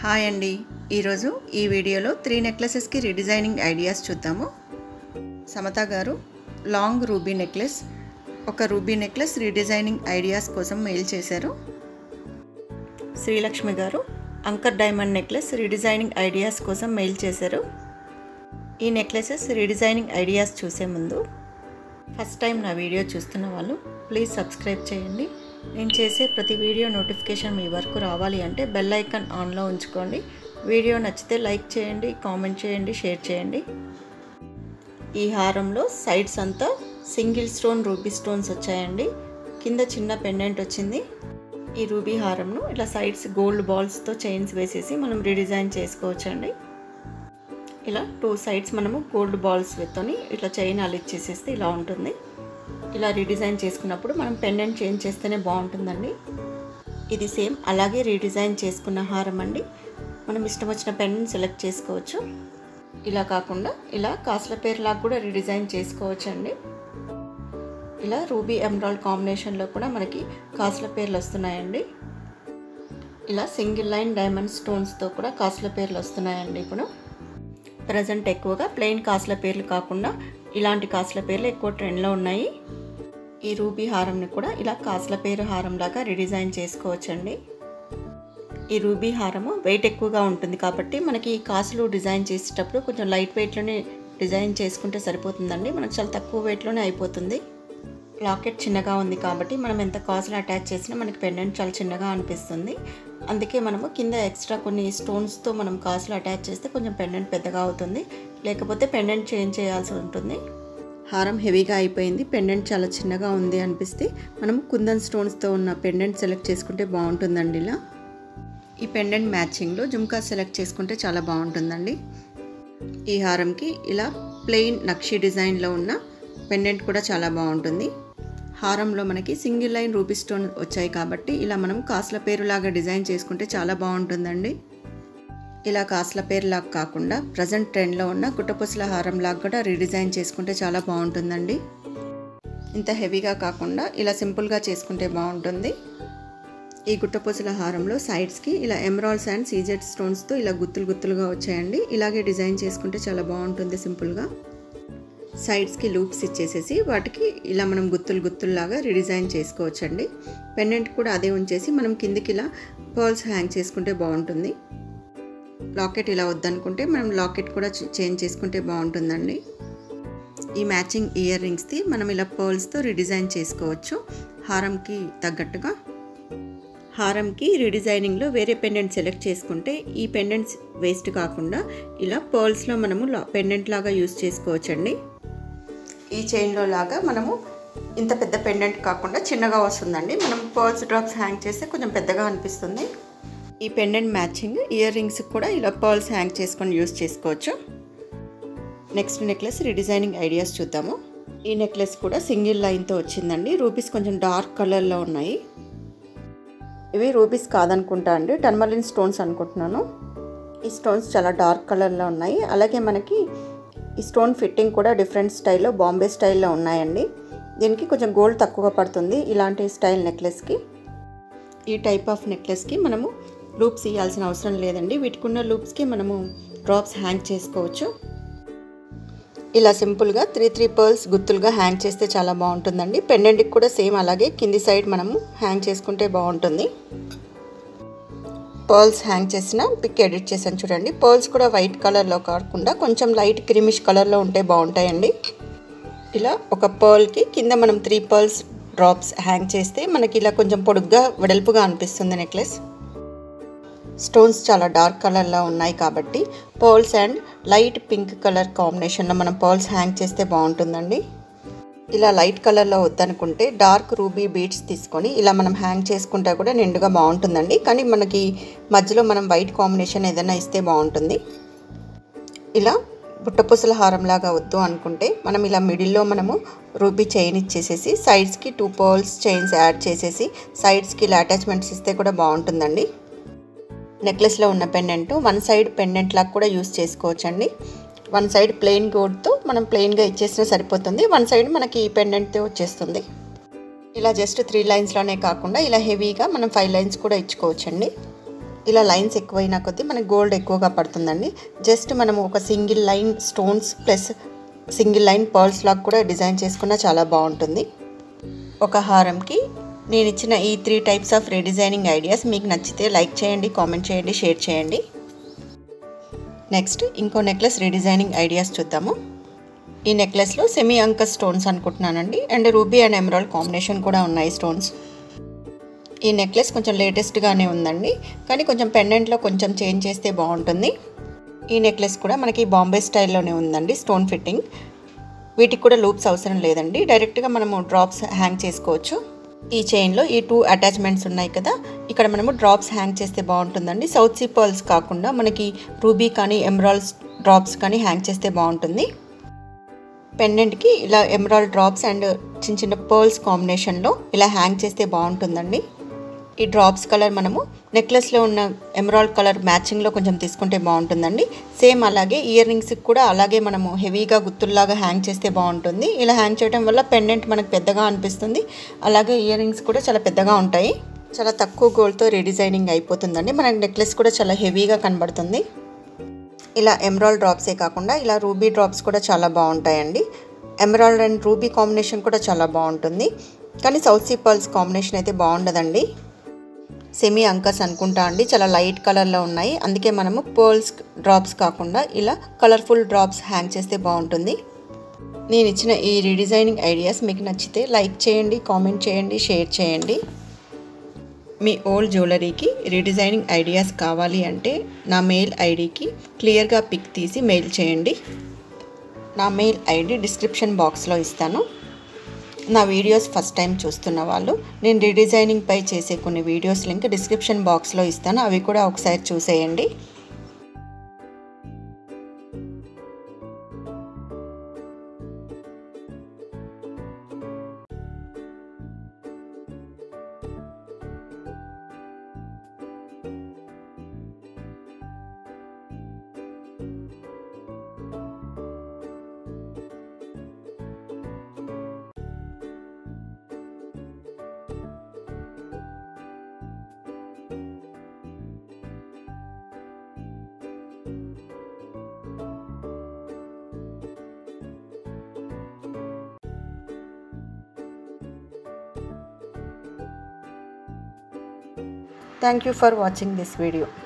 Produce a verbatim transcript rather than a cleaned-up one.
Hi అండి, ఈరోజు ఈ వీడియోలో త్రీ నెక్లెసెస్కి రీడిజైనింగ్ ఐడియాస్ చూద్దాము. Samatha garu long ruby necklace, ఒక రూబీ నెక్లెస్ రీడిజైనింగ్ ఐడియాస్ కోసం మెయిల్ చేశారు. శ్రీలక్ష్మి గారు అంకర్ డైమండ్ నెక్లెస్ రీడిజైనింగ్ ఐడియాస్ కోసం మెయిల్ చేశారు. ఈ నెక్లెసెస్ రీడిజైనింగ్ ఐడియాస్ చూసే ముందు ఫస్ట్ టైం నా వీడియో చూస్తున్న వాళ్ళు ప్లీజ్ సబ్స్క్రైబ్ చేయండి. నేను చేసే ప్రతి వీడియో నోటిఫికేషన్ మీ వరకు రావాలి అంటే బెల్ ఐకాన్ ఆన్లో ఉంచుకోండి. వీడియో నచ్చితే లైక్ చేయండి, కామెంట్ చేయండి, షేర్ చేయండి. ఈ హారంలో సైడ్స్ అంతా సింగిల్ స్టోన్ రూబీ స్టోన్స్ వచ్చాయండి. కింద చిన్న పెండెంట్ వచ్చింది. ఈ రూబీ హారంను ఇలా సైడ్స్ గోల్డ్ బాల్స్తో చైన్స్ వేసేసి మనం రీడిజైన్ చేసుకోవచ్చండి. ఇలా టూ సైడ్స్ మనము గోల్డ్ బాల్స్ తోని ఇట్లా చైన్ అలిచ్చేసేస్తే ఇలా ఉంటుంది. ఇలా రీడిజైన్ చేసుకున్నప్పుడు మనం పెండెంట్ చేంజ్ చేస్తేనే బాగుంటుందండి. ఇది సేమ్ అలాగే రీడిజైన్ చేసుకున్న హారం అండి. మనం ఇష్టం వచ్చిన పెండెంట్ సెలెక్ట్ చేసుకోవచ్చు. ఇలా కాకుండా ఇలా కాసుల పేరులాగా కూడా రీడిజైన్ చేసుకోవచ్చు అండి. ఇలా రూబీ ఎమరాల్డ్ కాంబినేషన్లో కూడా మనకి కాసుల పేర్లు వస్తున్నాయండి. ఇలా సింగిల్ లైన్ డైమండ్ స్టోన్స్తో కూడా కాసుల పేర్లు వస్తున్నాయండి. ఇప్పుడు ప్రజెంట్ ఎక్కువగా ప్లెయిన్ కాసుల పేర్లు కాకుండా ఇలాంటి కాసుల పేర్లు ఎక్కువ ట్రెండ్లో ఉన్నాయి. ఈ రూబీ హారంని కూడా ఇలా కాసుల పేరు హారంలాగా రీడిజైన్ చేసుకోవచ్చండి. ఈ రూబీ హారము వెయిట్ ఎక్కువగా ఉంటుంది కాబట్టి మనకి ఈ కాసులు డిజైన్ చేసేటప్పుడు కొంచెం లైట్ వెయిట్లోనే డిజైన్ చేసుకుంటే సరిపోతుందండి. మనకు చాలా తక్కువ వెయిట్లోనే అయిపోతుంది. లాకెట్ చిన్నగా ఉంది కాబట్టి మనం ఎంత కాసులు అటాచ్ చేసినా మనకి పెండెంట్ చాలా చిన్నగా అనిపిస్తుంది. అందుకే మనము కింద ఎక్స్ట్రా కొన్ని స్టోన్స్తో మనం కాసులు అటాచ్ చేస్తే కొంచెం పెండెంట్ పెద్దగా అవుతుంది. లేకపోతే పెండెంట్ చేంజ్ చేయాల్సి ఉంటుంది. హారం హెవీగా అయిపోయింది, పెండెంట్ చాలా చిన్నగా ఉంది అనిపిస్తే మనం కుందన్ స్టోన్స్తో ఉన్న పెండెంట్ సెలెక్ట్ చేసుకుంటే బాగుంటుందండి. ఇలా ఈ పెండెంట్ మ్యాచింగ్లో జుమ్కా సెలెక్ట్ చేసుకుంటే చాలా బాగుంటుందండి. ఈ హారంకి ఇలా ప్లెయిన్ నక్షి డిజైన్లో ఉన్న పెండెంట్ కూడా చాలా బాగుంటుంది. హారంలో మనకి సింగిల్ లైన్ రూబీ స్టోన్ వచ్చాయి కాబట్టి ఇలా మనం కాసుల పేరులాగా డిజైన్ చేసుకుంటే చాలా బాగుంటుందండి. ఇలా కాసుల పేరులాగా కాకుండా ప్రజెంట్ ట్రెండ్లో ఉన్న గుట్టపూసల హారంలాగా కూడా రీడిజైన్ చేసుకుంటే చాలా బాగుంటుందండి. ఇంత హెవీగా కాకుండా ఇలా సింపుల్గా చేసుకుంటే బాగుంటుంది. ఈ గుట్టపూసల హారంలో సైడ్స్కి ఇలా ఎమరాల్డ్స్ అండ్ సీజెడ్ స్టోన్స్తో ఇలా గుత్తులు గుత్తులుగా వచ్చాయండి. ఇలాగే డిజైన్ చేసుకుంటే చాలా బాగుంటుంది సింపుల్గా. సైడ్స్కి లూప్స్ ఇచ్చేసేసి వాటికి ఇలా మనం గుత్తులు గుత్తుల్లాగా రీడిజైన్ చేసుకోవచ్చండి. పెండెంట్ కూడా అదే ఉంచేసి మనం కిందికి ఇలా పర్ల్స్ హ్యాంగ్ చేసుకుంటే బాగుంటుంది. లాకెట్ ఇలా వద్దనుకుంటే మనం లాకెట్ కూడా చేంజ్ చేసుకుంటే బాగుంటుందండి. ఈ మ్యాచింగ్ ఇయర్ రింగ్స్ది మనం ఇలా పర్ల్స్తో రీడిజైన్ చేసుకోవచ్చు హారంకి తగ్గట్టుగా. హారంకి రీడిజైనింగ్లో వేరే పెండెంట్ సెలెక్ట్ చేసుకుంటే ఈ పెండెంట్స్ వేస్ట్ కాకుండా ఇలా పర్ల్స్లో మనము పెండెంట్ లాగా యూజ్ చేసుకోవచ్చండి. ఈ చైన్లో లాగా మనము ఇంత పెద్ద పెండెంట్ కాకుండా చిన్నగా వస్తుందండి. మనం పర్ల్స్ డ్రాప్స్ హ్యాంగ్ చేస్తే కొంచెం పెద్దగా అనిపిస్తుంది. ఈ పెండెంట్ మ్యాచింగ్ ఇయర్ రింగ్స్ కూడా ఇలా పర్ల్స్ హ్యాంగ్ చేసుకొని యూజ్ చేసుకోవచ్చు. నెక్స్ట్ నెక్లెస్ రీడిజైనింగ్ ఐడియాస్ చూద్దాము. ఈ నెక్లెస్ కూడా సింగిల్ లైన్తో వచ్చిందండి. రూబీస్ కొంచెం డార్క్ కలర్లో ఉన్నాయి. ఇవి రూబీస్ కాదనుకుంటా అండి, టర్మలిన్ స్టోన్స్ అనుకుంటున్నాను. ఈ స్టోన్స్ చాలా డార్క్ కలర్లో ఉన్నాయి. అలాగే మనకి ఈ స్టోన్ ఫిట్టింగ్ కూడా డిఫరెంట్ స్టైల్లో బాంబే స్టైల్లో ఉన్నాయండి. దీనికి కొంచెం గోల్డ్ తక్కువ పడుతుంది ఇలాంటి స్టైల్ నెక్లెస్కి. ఈ టైప్ ఆఫ్ నెక్లెస్కి మనము లూప్స్ ఇవ్వాల్సిన అవసరం లేదండి. వీటికున్న లూప్స్కి మనము డ్రాప్స్ హ్యాంగ్ చేసుకోవచ్చు. ఇలా సింపుల్గా త్రీ త్రీ పర్ల్స్ గుత్తులుగా హ్యాంగ్ చేస్తే చాలా బాగుంటుందండి. పెండెంట్కి కూడా సేమ్ అలాగే కింది సైడ్ మనము హ్యాంగ్ చేసుకుంటే బాగుంటుంది. పర్ల్స్ హ్యాంగ్ చేసిన పిక్ ఎడిట్ చేసాను చూడండి. పర్ల్స్ కూడా వైట్ కలర్లో కాకుండా కొంచెం లైట్ క్రీమిష్ కలర్లో ఉంటే బాగుంటాయండి. ఇలా ఒక పర్ల్కి కింద మనం త్రీ పర్ల్స్ డ్రాప్స్ హ్యాంగ్ చేస్తే మనకి ఇలా కొంచెం పొడుగ్గా వెడల్పుగా అనిపిస్తుంది నెక్లెస్. స్టోన్స్ చాలా డార్క్ కలర్లో ఉన్నాయి కాబట్టి pearls and light pink colour కాంబినేషన్లో మనం పర్ల్స్ హ్యాంగ్ చేస్తే బాగుంటుందండి. ఇలా లైట్ కలర్లో వద్దనుకుంటే డార్క్ రూబీ బీడ్స్ తీసుకొని ఇలా మనం హ్యాంగ్ చేసుకుంటే కూడా నిండుగా బాగుంటుందండి. కానీ మనకి మధ్యలో మనం వైట్ కాంబినేషన్ ఏదైనా ఇస్తే బాగుంటుంది. ఇలా బుట్టపూసల హారంలాగా వద్దు అనుకుంటే మనం ఇలా మిడిల్లో మనము రూబీ చైన్ ఇచ్చేసేసి సైడ్స్కి టూ పర్ల్స్ చైన్స్ యాడ్ చేసేసి సైడ్స్కి ఇలా అటాచ్మెంట్స్ ఇస్తే కూడా బాగుంటుందండి. నెక్లెస్లో ఉన్న పెండెంట్ వన్ సైడ్ పెండెంట్ లాగా కూడా యూస్ చేసుకోవచ్చండి. వన్ సైడ్ ప్లెయిన్ గోల్డ్తో మనం ప్లెయిన్గా ఇచ్చేసినా సరిపోతుంది. వన్ సైడ్ మనకి ఈ పెండెంట్తో వచ్చేస్తుంది. ఇలా జస్ట్ త్రీ లైన్స్లోనే కాకుండా ఇలా హెవీగా మనం ఫైవ్ లైన్స్ కూడా ఇచ్చుకోవచ్చండి. ఇలా లైన్స్ ఎక్కువైనా కొద్దీ మనకి గోల్డ్ ఎక్కువగా పడుతుందండి. జస్ట్ మనము ఒక single line stones plus single line pearls లాగా కూడా డిజైన్ చేసుకున్నా చాలా బాగుంటుంది. ఒక హారంకి నేను ఇచ్చిన ఈ three types of redesigning ideas మీకు నచ్చితే లైక్ చేయండి, కామెంట్ చేయండి, షేర్ చేయండి. నెక్స్ట్ ఇంకో నెక్లెస్ రీడిజైనింగ్ ఐడియాస్ చూద్దాము. ఈ నెక్లెస్లో సెమీ అంకస్ స్టోన్స్ అనుకుంటున్నానండి, and ruby and emerald combination కూడా ఉన్నాయి స్టోన్స్. ఈ నెక్లెస్ కొంచెం లేటెస్ట్గానే ఉందండి, కానీ కొంచెం పెండెంట్లో కొంచెం చేంజ్ చేస్తే బాగుంటుంది. ఈ నెక్లెస్ కూడా మనకి బాంబే స్టైల్లోనే ఉందండి, స్టోన్ ఫిట్టింగ్. వీటికి కూడా లూప్స్ అవసరం లేదండి, డైరెక్ట్గా మనము డ్రాప్స్ హ్యాంగ్ చేసుకోవచ్చు. ఈ చైన్లో ఈ టూ అటాచ్మెంట్స్ ఉన్నాయి కదా, ఇక్కడ మనము డ్రాప్స్ హ్యాంగ్ చేస్తే బాగుంటుందండి. సౌత్ సీ పర్ల్స్ కాకుండా మనకి రూబీ కానీ ఎమరాల్డ్ డ్రాప్స్ కానీ హ్యాంగ్ చేస్తే బాగుంటుంది. పెండెంట్కి ఇలా ఎమరాల్డ్ డ్రాప్స్ అండ్ చిన్న చిన్న పర్ల్స్ కాంబినేషన్లో ఇలా హ్యాంగ్ చేస్తే బాగుంటుందండి. ఈ డ్రాప్స్ కలర్ మనము నెక్లెస్లో ఉన్న ఎమరాల్డ్ కలర్ మ్యాచింగ్లో కొంచెం తీసుకుంటే బాగుంటుందండి. సేమ్ అలాగే ఇయర్ రింగ్స్కి కూడా అలాగే మనము హెవీగా గుత్తుల్లాగా హ్యాంగ్ చేస్తే బాగుంటుంది. ఇలా హ్యాంగ్ చేయడం వల్ల పెండెంట్ మనకు పెద్దగా అనిపిస్తుంది, అలాగే ఇయర్ రింగ్స్ కూడా చాలా పెద్దగా ఉంటాయి. చాలా తక్కువ గోల్డ్తో రీడిజైనింగ్ అయిపోతుందండి. మనకి నెక్లెస్ కూడా చాలా హెవీగా కనబడుతుంది. ఇలా ఎమరాల్డ్ డ్రాప్సే కాకుండా ఇలా రూబీ డ్రాప్స్ కూడా చాలా బాగుంటాయండి. ఎమరాల్డ్ అండ్ రూబీ కాంబినేషన్ కూడా చాలా బాగుంటుంది, కానీ సౌత్ సీ పర్ల్స్ కాంబినేషన్ అయితే బాగుండదండి. సెమీ అంకస్ అనుకుంటా అండి, చాలా లైట్ కలర్లో ఉన్నాయి. అందుకే మనము పర్ల్స్ డ్రాప్స్ కాకుండా ఇలా కలర్ఫుల్ డ్రాప్స్ హ్యాంగ్ చేస్తే బాగుంటుంది. నేను ఇచ్చిన ఈ రీడిజైనింగ్ ఐడియాస్ మీకు నచ్చితే లైక్ చేయండి, కామెంట్ చేయండి, షేర్ చేయండి. మీ ఓల్డ్ జ్యువెలరీకి రీడిజైనింగ్ ఐడియాస్ కావాలి అంటే నా మెయిల్ ఐడికి క్లియర్గా పిక్ తీసి మెయిల్ చేయండి. నా మెయిల్ ఐడి డిస్క్రిప్షన్ బాక్స్లో ఇస్తాను. నా వీడియోస్ ఫస్ట్ టైం చూస్తున్న వాళ్ళు నేను రీడిజైనింగ్ పై చేసే కొన్ని వీడియోస్ లింక్ డిస్క్రిప్షన్ బాక్స్లో ఇస్తాను, అవి కూడా ఒకసారి చూసేయండి. Thank you for watching this video.